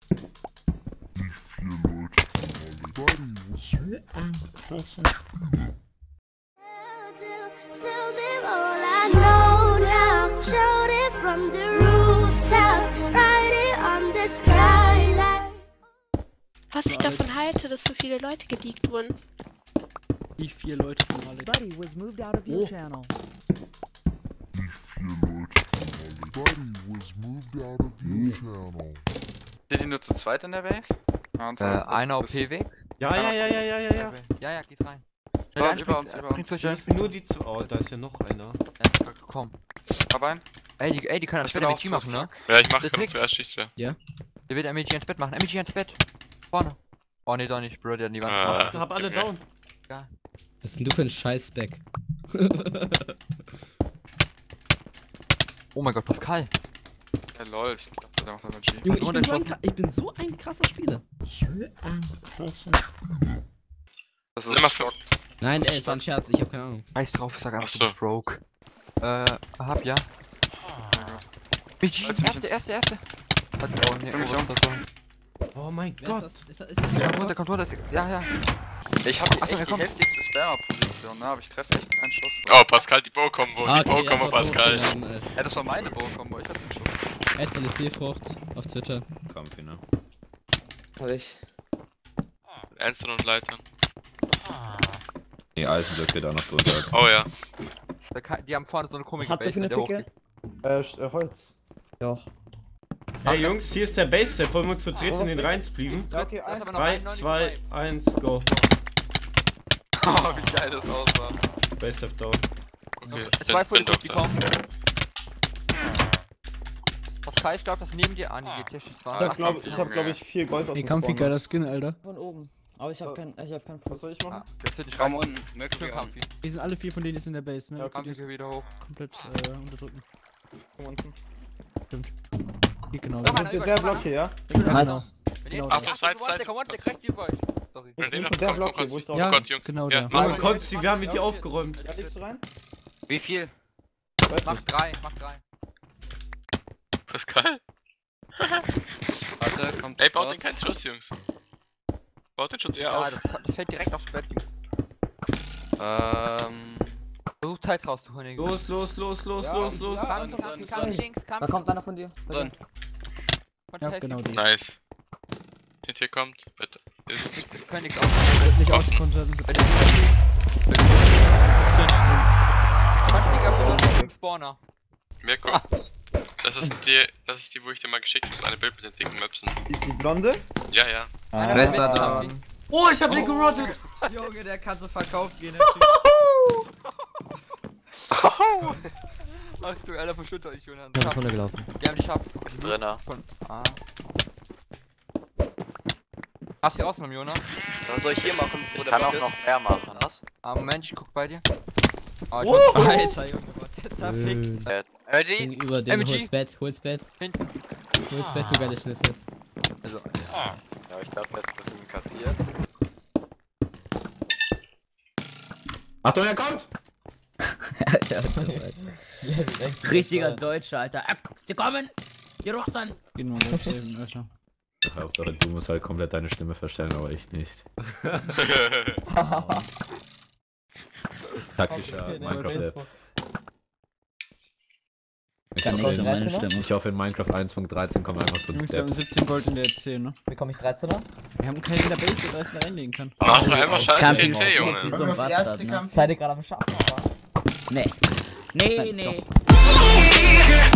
Tell them all I know now. Shout it from the rooftops. Write it on the skyline. Was ich davon halte, dass so viele Leute geleakt wurden. Die 4 Leute von alle. Buddy was moved out of your channel. Sind die nur zu zweit in der Base? Einer OP weg. Ja. Ja, geht rein. Über uns. Bringt's euch Da ein. ist nur die zu. Oh, da ist ja noch einer. Ja, komm. Hab einen. Ey, die kann das Ich Bett bin auch MG machen, ne? Ja, ich mach Das gerade liegt- zuerst Schießwehr. Der wird MG ins Bett machen. MG ins Bett. Vorne. Oh ne, doch nicht, Bro, der hat die Wand gemacht. Ich hab alle down. Was bist denn du für ein Scheiß-Back? Oh mein Gott, Pascal. Ja, lol, ich dachte, der macht eine G. Junge, runtergeschossen. ich bin so ein krasser Spieler. Das Immer ist Stocks. Nein, ey, es war ein Scherz, ich hab keine Ahnung. Scheiß drauf, ich sag einfach, Ach du so. bist broke. Hab ja. BG, Weiß nicht, erste. Hat oh ne, Bring mich um. Oh mein Wer Gott. ist das? Kommt runter, ja. Ich hab Achtung, er echt die kommt. heftigste Spammer-Position, ne? Aber ich treffe echt keinen Schuss. Oh, Pascal, die Bow-Combo. Ah, Die okay, Bow-Combo, Pascal. Ja, das war meine Bow-Combo, ich hatte den Schuss. Add LSD-Frucht auf Twitter. Kampf, ne? Hab ich. Ernsten und Leitern. Nee, Eisenblöcke da noch drunter. Oh ja. Die haben vorne so eine komische Was habt ihr für eine der Picke? Holz. Doch. Hey Jungs, hier ist der Base-Step. Wollen wir uns zu dritt in den Reihen splieven? Ja, okay, Das ist aber 3, noch 2, 1, go. Oh, wie geil das aussah. Base-Step down. Okay, Zwei bin doch die da. kommen. Pascal, ich glaub, das neben dir an. Die geht hier Ich hab glaube ich 4 Gold aus Ey, dem Kampf, wie Spawn. geiler Skin, Alter. Von oben. Aber ich hab keinen Was Fuß. soll ich machen? Das wird nicht Komm rein. unten, möchte Schön ich Kampfi. Die sind alle 4 von denen jetzt in der Base, ne? Ja, Ihr könnt Kampfi die wieder hoch. komplett unterdrücken. Komm unten. Hier genau. Komm, Ja, Der, der Block hier, ja? genau. Genau. Achtung, Seite. Rechts über euch. Sorry. Wenn den Hinten der Block hier, wo ich drauf Ja, Oh Gott, Jungs. genau Ja, da. mach- Junge, Konsti, wir haben mit dir aufgeräumt. Ja, legst du rein? Wie viel? Weiß Mach nicht. 3. Pascal? Warte, kommt. Ey, baut den keinen Schuss, Jungs. Baut den Schuss eher Ja, auf. das fällt direkt aufs Bett. Versuch Zeit rauszuholen. Los. Kam links, kam Da kommt einer von dir. Drin. Ja, genau die. Nice. Hier kommt. Bitte. Ist. Können nichts ausmachen. Wird nicht auskontern. Im Spawner. Mirko. Das ist die, wo ich dir mal geschickt habe. Eine Bild mit den dicken Möpsen. Die Blonde? Ja. Besser dran. Oh, ich hab den gerottet. Junge, der kann so verkauft gehen. Ach du, Alter, verschütter ich, Jonas. Ja, ist runtergelaufen. Die haben die Schaft. Ist drinne. Hast du hier rausgenommen, Jonas? Was soll ich hier machen? Ich kann auch noch mehr machen. Was? Moment, ich guck bei dir. Alter, Junge, was Zerfickt. Energy? Gegenüber den MG. hol's Bett. Hinten. Hol's Bett, du geile Schnitzel. Also, Ja, ich glaube, der hat ein bisschen kassiert. Achtung, er kommt! Richtiger Deutscher, Alter. Sie kommen! Die Russen! Gehen wir mal saven, Alter. Hauptsache, du musst halt komplett deine Stimme verstellen, aber ich nicht. Taktischer Minecraft-App. Ich hoffe, in Minecraft 1.13 kommt einfach so Jungs, wir haben 17 Gold in der 10, ne? Bekomme ich 13er? Wir haben keinen in der Base, der da reinlegen kann. Mach doch einfach scheiße Camping TNT, wie Junge. so ein Bastard, ne? Seid ihr gerade am Schaffen? Nee. Nee.